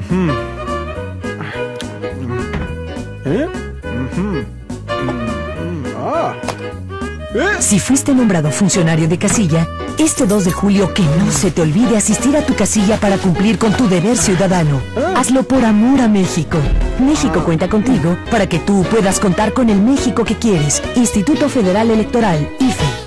Si fuiste nombrado funcionario de casilla, este 2 de julio que no se te olvide asistir a tu casilla para cumplir con tu deber ciudadano. Hazlo por amor a México. México cuenta contigo para que tú puedas contar con el México que quieres. Instituto Federal Electoral, IFE.